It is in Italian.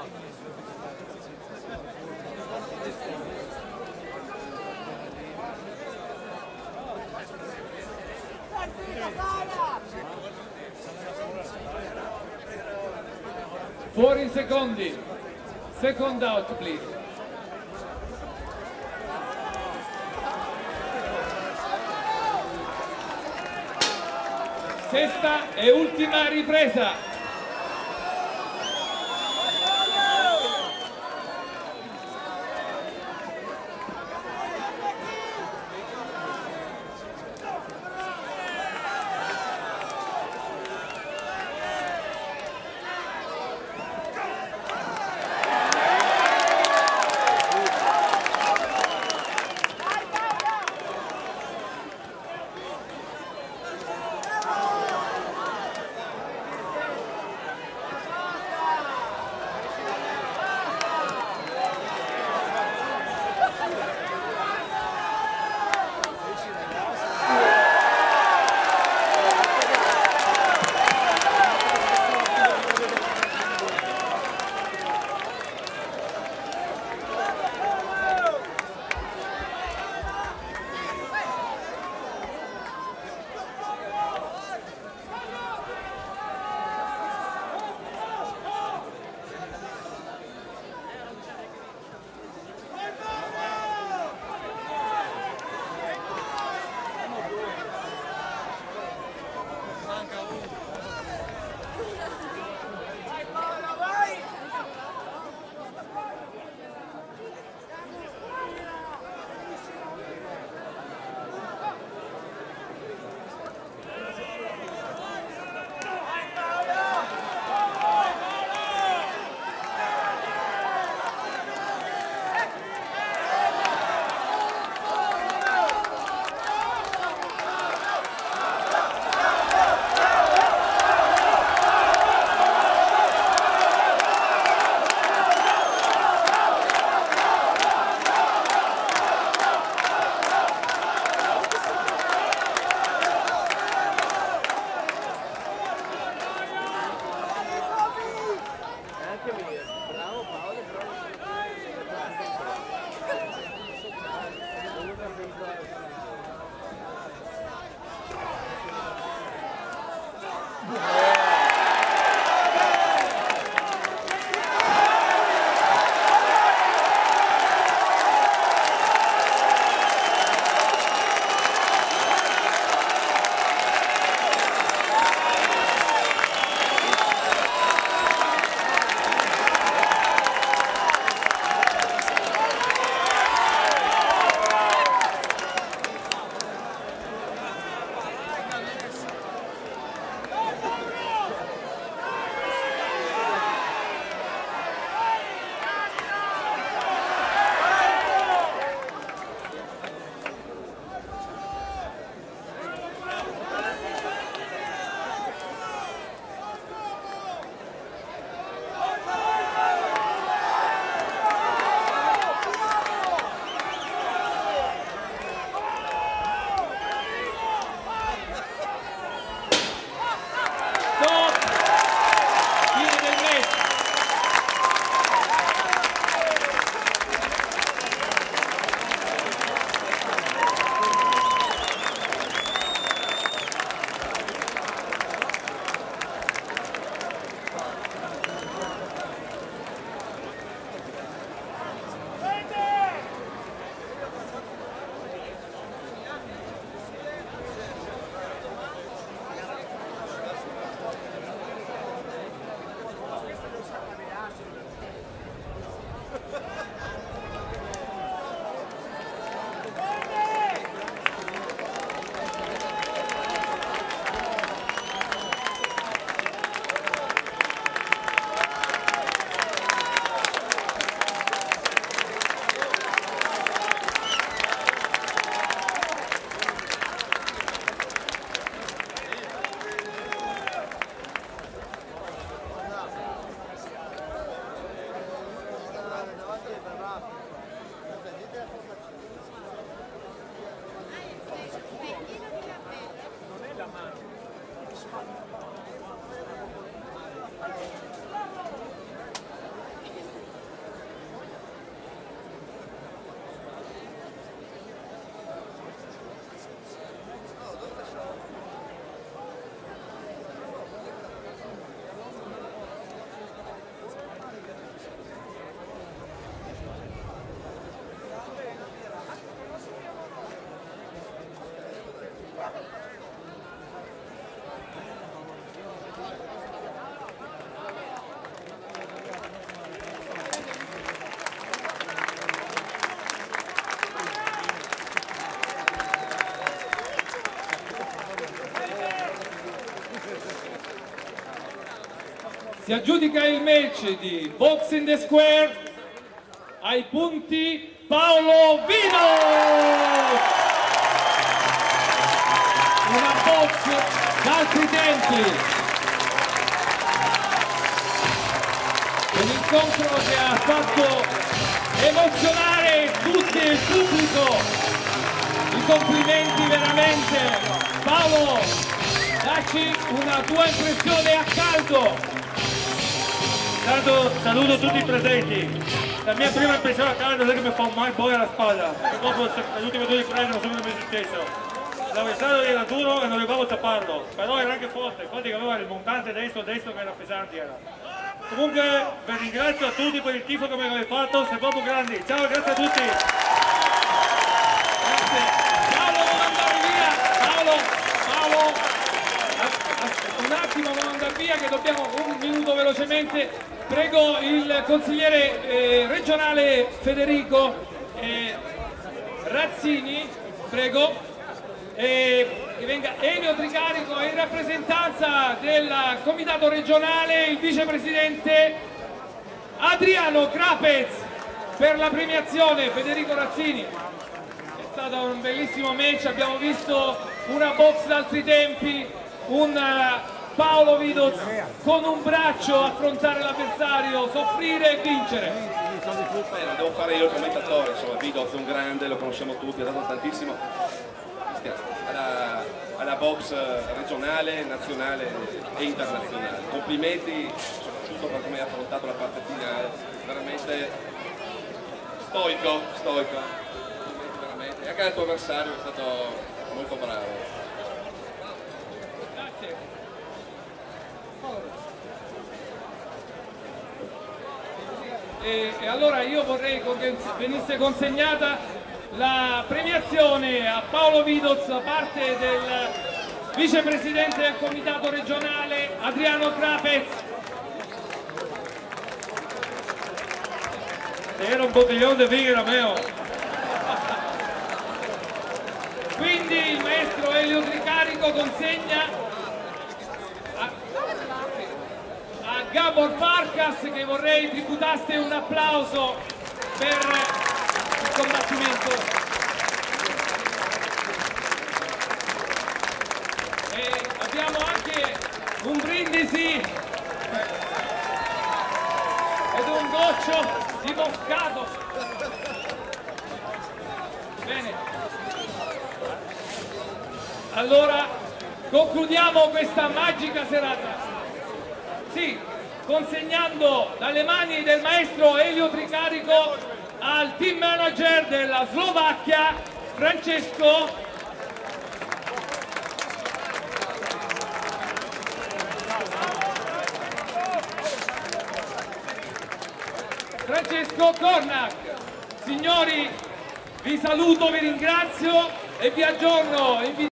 Fuori secondi. Second out, please. Sesta e ultima ripresa. Si aggiudica il match di Box in the Square ai punti Paolo Vino! Una box d'altri tempi. Un incontro che ha fatto emozionare tutto il pubblico. I complimenti veramente. Paolo, dacci una tua impressione a caldo. Intanto saluto tutti i presenti. La mia prima impressione a caldo è che mi fa un mal boia alla spalla. Dopo le ultime due riprese non so come mi è successo. L'avversario era duro e non riuscivo a tapparlo, però era anche forte, infatti aveva il montante destro che era pesante. Comunque vi ringrazio a tutti per il tifo che mi avete fatto, siete proprio grandi. Ciao, grazie a tutti. Grazie. Paolo, non andare via. Paolo, un attimo, non andare via che dobbiamo un minuto velocemente. Prego il consigliere regionale Federico Razzini, prego. Che venga Elio Tricarico in rappresentanza del comitato regionale, il vicepresidente Adriano Crapez per la premiazione. Federico Razzini, è stato un bellissimo match, abbiamo visto una box d'altri tempi, un Paolo Vidoz con un braccio affrontare l'avversario, soffrire e vincere. Lo devo fare io il commentatore, insomma, Vidoz è un grande, lo conosciamo tutti, ha dato tantissimo alla box regionale, nazionale e internazionale. Complimenti soprattutto per come ha affrontato la parte finale, veramente stoico. Complimenti veramente. E anche il tuo avversario è stato molto bravo. Grazie. E allora io vorrei che venisse consegnata la premiazione a Paolo Vidoz da parte del vicepresidente del comitato regionale Adriano Crapez. Era un bottiglione di vino era mio. Quindi il maestro Elio Tricarico consegna a Gabor Farkas, che vorrei tributaste un applauso per il combattimento. E abbiamo anche un brindisi ed un goccio di Moscato. Bene. Allora concludiamo questa magica serata. Sì, consegnando dalle mani del maestro Elio Tricarico al team manager della Slovacchia, Francesco Kornak. Signori, vi saluto, vi ringrazio e vi aggiorno.